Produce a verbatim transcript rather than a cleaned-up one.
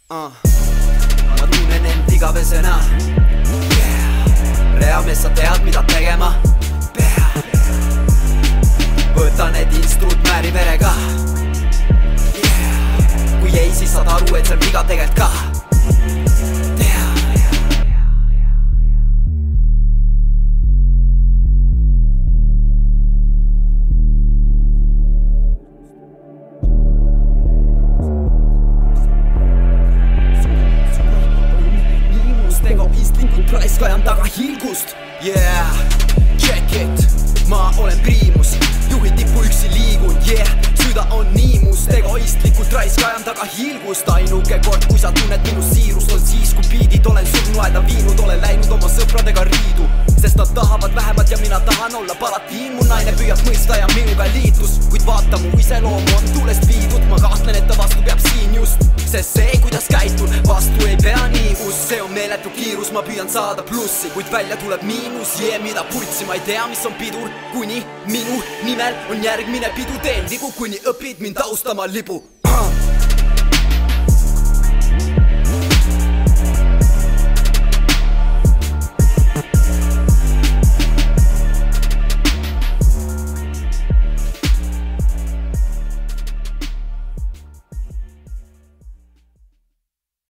uh. Ma tunnen end igavesena yeah. Reamees, sa tead, mida tegema peab. Võta need instrud määri verega yeah. Kui ei, siis saad aru, et see on viga tegelt ka. Egoistlikud raiskajan taga hiilgust yeah, check it. Ma olen priimus, juhi tipu üksi liigun yeah. Süda on niimust, egoistlikud raiskajan taga hiilgust. Ainuke kord, kui sa tunned minu siirust, on siis, kui biidid olen surnuaeda viinud. Olen läinud oma sõpradega riidu, sest nad tahavad vähemat ja mina tahan olla paratiin. Mu naine püüab mõista ja minuga liitus, kuid vaata, mu iseloomu on tulest viidud. Ma kahtlen, et ta vastu peab siin just, sest see, kuidas käitun, vastu ei pea niivus. See on meeletu kiirus, ma püüan saada plussi, kuid välja tuleb miinus yeah, mida putsi, ma ei tea, mis on pidur, kuni minu nimel on järgmine pidu. Teen vigu, kuni õpid mind austama libu.